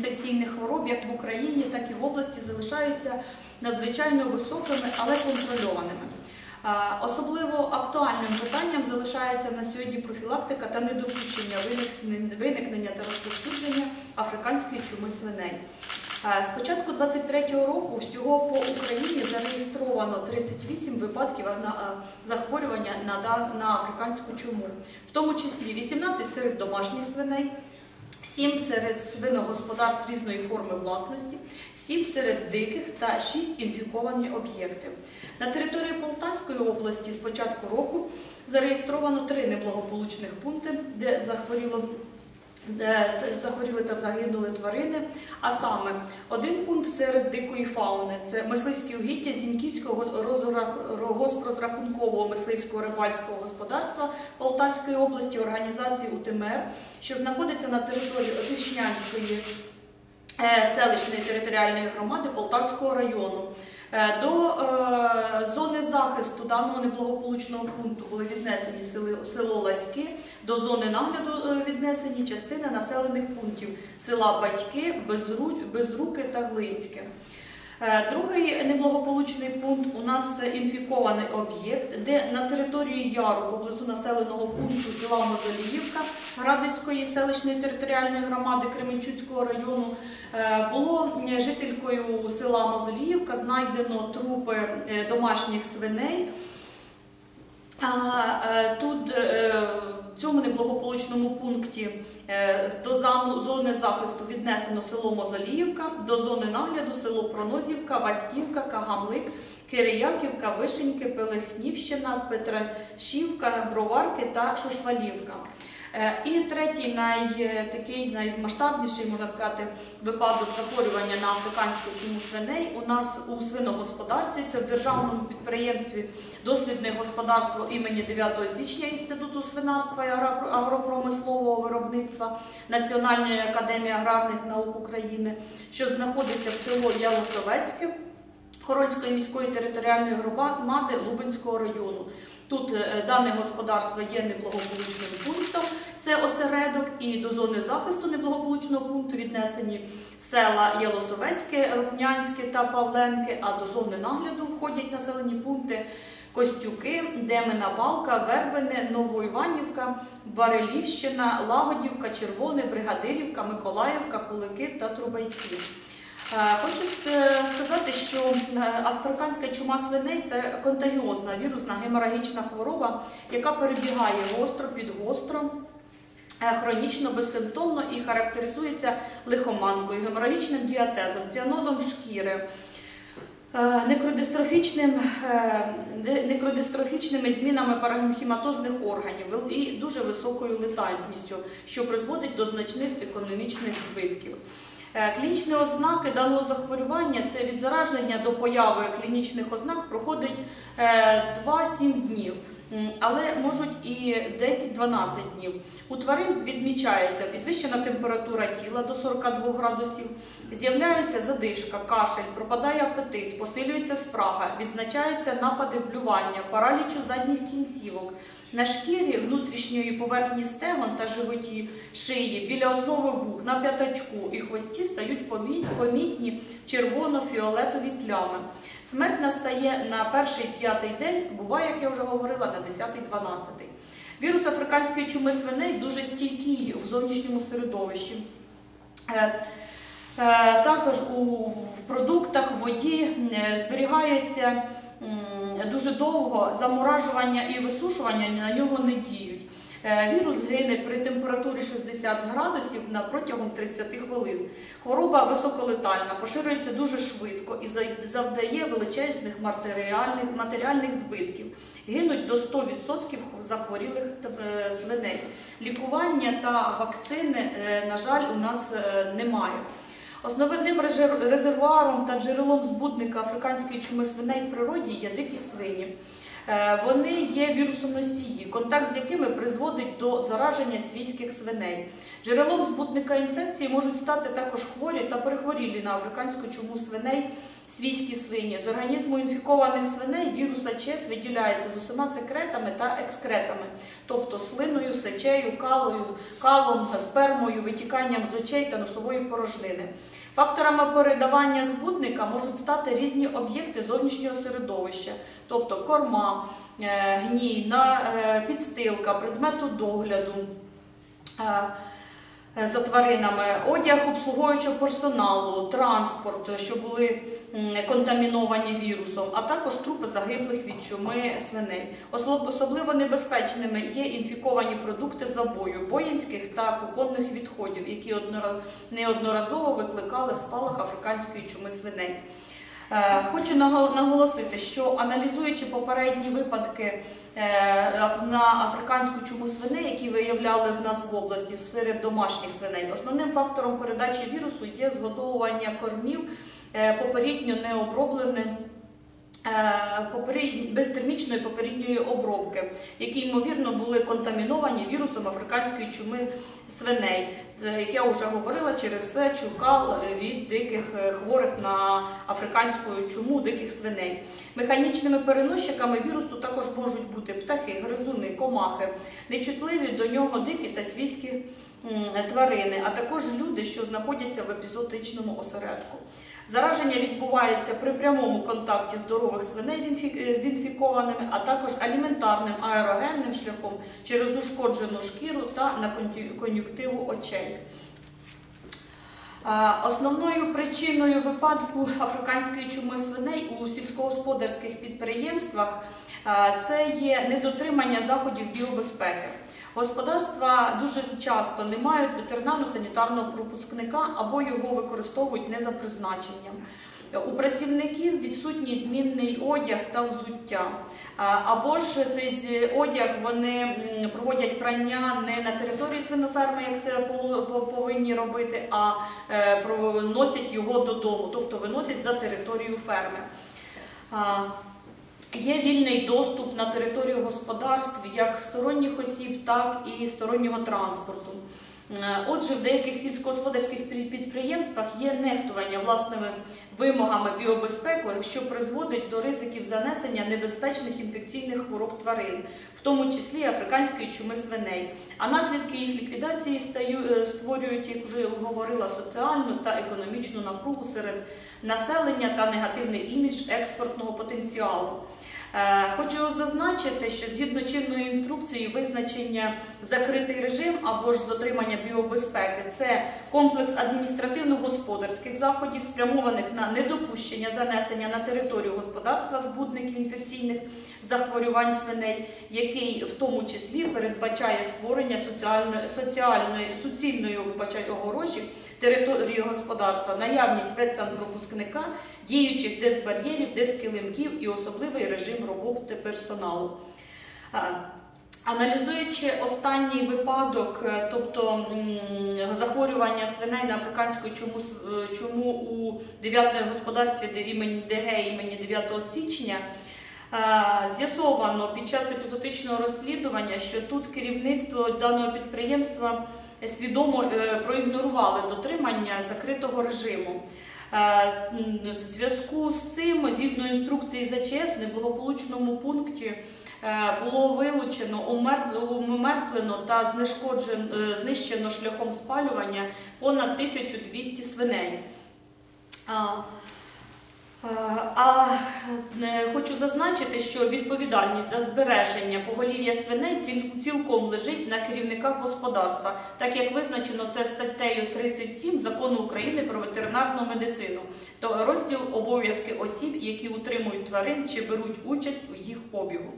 інфекційних хвороб як в Україні, так і в області залишаються надзвичайно високими, але контрольованими. Особливо актуальним питанням залишається на сьогодні профілактика та недопущення виникнення та розповсюдження африканської чуми свиней. З початку 2023 року всього по Україні зареєстровано 38 випадків захворювання на африканську чуму, в тому числі 18 серед домашніх свиней, 7 серед свиногосподарств різної форми власності, 7 серед диких та 6 інфіковані об'єкти. На території Полтавської області з початку року зареєстровано 3 неблагополучних пункти, де захворіли та загинули тварини, а саме один пункт серед дикої фауни – це мисливські угіддя Зіньківського госпрозрахункового мисливського рибальського господарства Полтавської області, організації УТМР, що знаходиться на території Опішнянської селищної територіальної громади Полтавського району. До зони захисту даного неблагополучного пункту були віднесені село Ласьки, до зони нагляду віднесені частини населених пунктів села Батьки, Безруки та Глинське. Другий неблагополучний пункт у нас інфікований об'єкт, де на території Яру, поблизу населеного пункту села Мозоліївка Градиської селищної територіальної громади Кременчуцького району, було жителькою села Мозоліївка знайдено трупи домашніх свиней. Тут в цьому неблагополучному пункті до зони захисту віднесено село Мозоліївка, до зони нагляду село Пронозівка, Васьківка, Кагамлик, Кирияківка, Вишеньки, Пелехнівщина, Петрашівка, Броварки та Шошвалівка. І третій, наймасштабніший, можна сказати, випадок захворювання на африканську чуму свиней у нас у свиногосподарстві. Це в державному підприємстві «Дослідне господарство» імені 9 січня Інституту свинарства і агропромислового виробництва Національної академії аграрних наук України, що знаходиться в село Ялосовецьке Хорольської міської територіальної громади Лубенського району. Тут дане господарство є неблагополучним пунктом, це осередок, і до зони захисту неблагополучного пункту віднесені села Ялосовецьке, Рупнянське та Павленки, а до зони нагляду входять населені пункти Костюки, Демина Балка, Вербине, Новоіванівка, Барилівщина, Лагодівка, Червоне, Бригадирівка, Миколаївка, Кулики та Трубайці. Хочу сказати, що африканська чума свиней – це контагіозна вірусна геморагічна хвороба, яка перебігає гостро, підгостро, хронічно, безсимптомно і характеризується лихоманкою, геморагічним діатезом, ціанозом шкіри, некродистрофічними змінами парагенхіматозних органів і дуже високою летальністю, що призводить до значних економічних збитків. Клінічні ознаки даного захворювання – це від зараження до появи клінічних ознак проходить 2-7 днів, але можуть і 10-12 днів. У тварин відмічається підвищена температура тіла до 42 градусів, з'являється задишка, кашель, пропадає апетит, посилюється спрага, відзначаються напади блювання, паралічу задніх кінцівок. На шкірі внутрішньої поверхні стегон та животі, шиї, біля основи вух, на п'ятачку і хвості стають помітні червоно-фіолетові плями. Смерть настає на 1-5 день, буває, як я вже говорила, на 10-12. Вірус африканської чуми свиней дуже стійкий в зовнішньому середовищі. Також в продуктах, в воді зберігається дуже довго, заморажування і висушування на нього не діють. Вірус гине при температурі 60 градусів протягом 30 хвилин. Хвороба високолетальна, поширюється дуже швидко і завдає величезних матеріальних збитків. Гинуть до 100% захворілих свиней. Лікування та вакцини, на жаль, у нас немає. Основним резервуаром та джерелом збудника африканської чуми свиней в природі є дикі свині. Вони є вірусоносії, контакт з якими призводить до зараження свійських свиней. Джерелом збудника інфекції можуть стати також хворі та перехворілі на африканську чуму свиней свійські свині. З організму інфікованих свиней вірус АЧС виділяється з усіма секретами та екскретами, тобто слиною, сечею, калом, спермою, витіканням з очей та носової порожнини. Факторами передавання збудника можуть стати різні об'єкти зовнішнього середовища, тобто корма, гній, підстилка, предмету догляду за тваринами, одяг обслуговуючого персоналу, транспорт, що були контаміновані вірусом, а також трупи загиблих від чуми свиней. Особливо небезпечними є інфіковані продукти забою, боїнських та кухонних відходів, які неодноразово викликали спалах африканської чуми свиней. Хочу наголосити, що аналізуючи попередні випадки на африканську чуму свиней, які виявляли в нас в області серед домашніх свиней, основним фактором передачі вірусу є згодовування кормів попередньо необробленим, без термічної попередньої обробки, які, ймовірно, були контаміновані вірусом африканської чуми свиней, як я вже говорила, через сечу, кал від диких хворих на африканську чуму диких свиней. Механічними переносчиками вірусу також можуть бути птахи, гризуни, комахи, нечутливі до нього дикі та свійські тварини, а також люди, що знаходяться в епізоотичному осередку. Зараження відбувається при прямому контакті здорових свиней з інфікованими, а також аліментарним аерогенним шляхом через ушкоджену шкіру та на кон'юнктиву очей. Основною причиною випадку африканської чуми свиней у сільськогосподарських підприємствах це є недотримання заходів біобезпеки. Господарства дуже часто не мають ветеринарно-санітарного пропускника або його використовують не за призначенням. У працівників відсутній змінний одяг та взуття. Або ж цей одяг вони проводять прання не на території свиноферми, як це повинні робити, а носять його додому, тобто виносять за територію ферми. Є вільний доступ на територію господарств як сторонніх осіб, так і стороннього транспорту. Отже, в деяких сільськогосподарських підприємствах є нехтування власними вимогами біобезпеки, що призводить до ризиків занесення небезпечних інфекційних хвороб тварин, в тому числі африканської чуми свиней. А наслідки їх ліквідації створюють, як вже говорила, соціальну та економічну напругу серед населення та негативний імідж експортного потенціалу. Хочу зазначити, що згідно чинної інструкції визначення закритий режим або ж дотримання біобезпеки – це комплекс адміністративно-господарських заходів, спрямованих на недопущення занесення на територію господарства збудників інфекційних захворювань свиней, який в тому числі передбачає створення суцільної огорожі території господарства, наявність ветсанпропускника, діючих дезбар'єрів, дезкилимків і особливий режим роботи персоналу. Аналізуючи останній випадок, тобто захворювання свиней на африканську чуму у 9-му господарстві ДГ імені 9 січня, з'ясовано під час епізоотичного розслідування, що тут керівництво даного підприємства свідомо проігнорували дотримання закритого режиму. В зв'язку з цим, згідно інструкції з АЧС, в неблагополучному пункті було вилучено, умертвлено та знищено шляхом спалювання понад 1200 свиней. Хочу зазначити, що відповідальність за збереження поголів'я свиней цілком лежить на керівниках господарства, так як визначено це статтею 37 Закону України про ветеринарну медицину, то розділ обов'язки осіб, які утримують тварин чи беруть участь у їх обігу.